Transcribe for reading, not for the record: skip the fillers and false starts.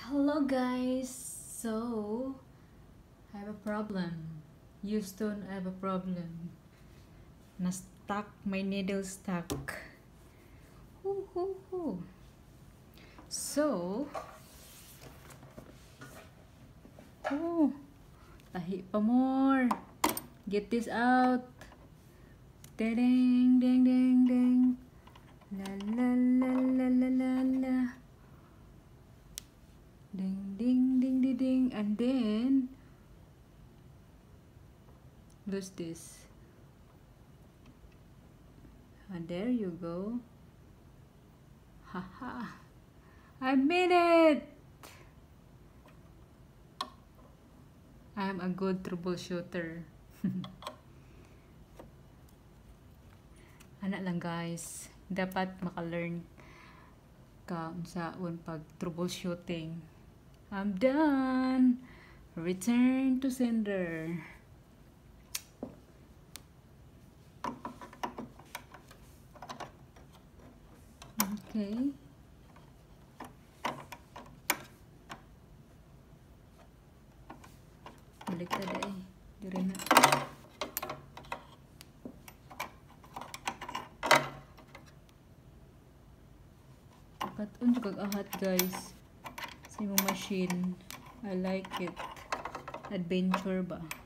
Hello guys, so I have a problem. Houston, I have a problem. Na-stuck, my needle stuck. Hoo, hoo, hoo. So, tahi pa more. Get this out. Ding, ding, ding, ding. La la la la la la la. Ding, ding, ding, ding, ding. And then, lose this. And there you go. Haha. I made it! I'm a good troubleshooter. Anak lang guys. Dapat maka-learn ka unsaon pag troubleshooting. I'm done. Return to sender. Okay. Baliktad ay. Diri na. Katon jud kag ahat guys. Sa imong machine. I like it. Adventure ba?